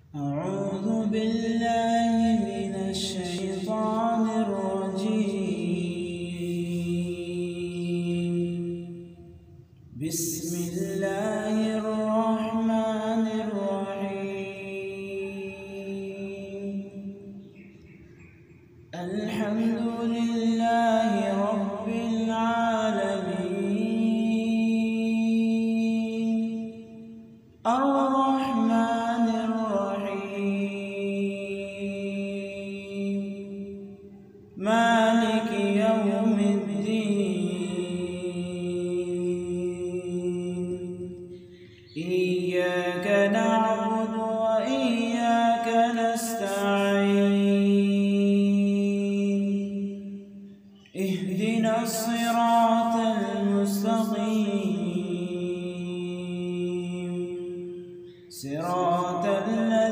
أعوذ بالله من الشيطان الرجيم. بسم الله الرحمن الرحيم. الحمد لله رب العالمين الرحمن الرحيم مالك يوم الدين. إياك نعبد وإياك نستعين. اهدنا الصراط المستقيم صراط الذين